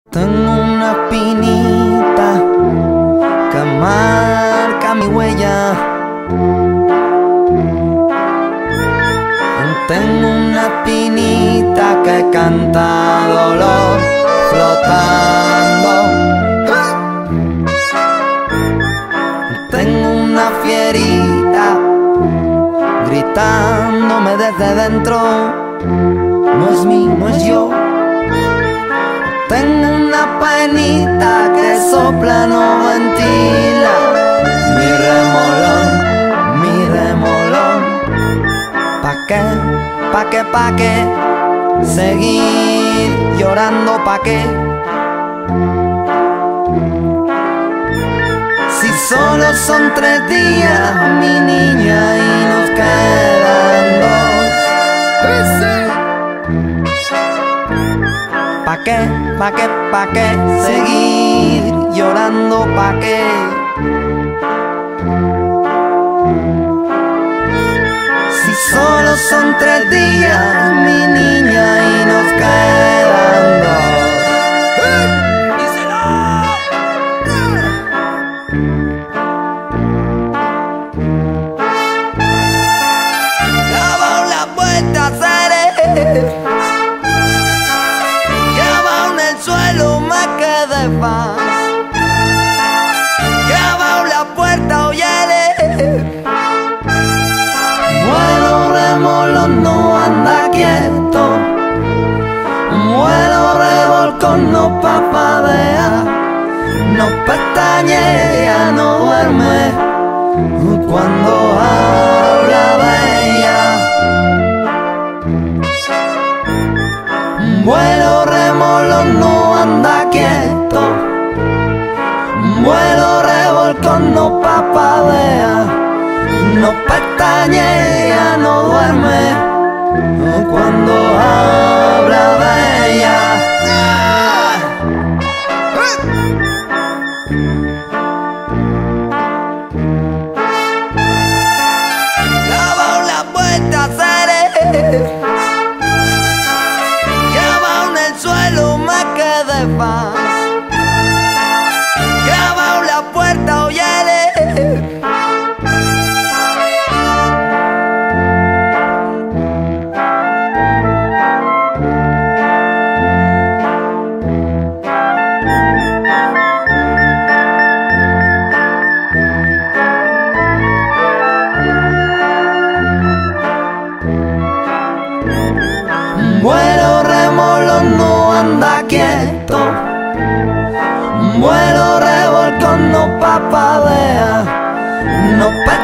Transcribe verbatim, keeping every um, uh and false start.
Tengo una espinita que marca mi huella. Tengo una espinita que canta dolor flotando. Tengo una fierita gritándome desde dentro. No es mí, no es yo. Tengo una penita que sopla, no ventila. Mi remolón, mi remolón. ¿Pa' qué? ¿Pa' qué? ¿Pa' qué? Seguir llorando, ¿pa' qué? Si solo son tres días, mi niña, y nos quedan dos. ¿Pa' qué? ¿Pa' qué? ¿Pa' qué? Seguir llorando, ¿pa' qué? Si solo son tres días, mi niña, y nos quedan dos. Daba la vuelta, seré. Suelo más que de paz, que abajo la puerta oyele. Vuelo remolón, no anda quieto. Vuelo revolcón, no papadea. No pestañea, no duerme cuando habla de ella. Vuelo remolón, no anda quieto. Vuelo revolcón, no papadea. No pestañea, no duerme cuando habla de ella. Daba la vuelta, seré. Suelo más que de paz, que abajo la puerta oyele. Vuelo remolón, no anda quieto. Vuelo revolcón, no papadea. No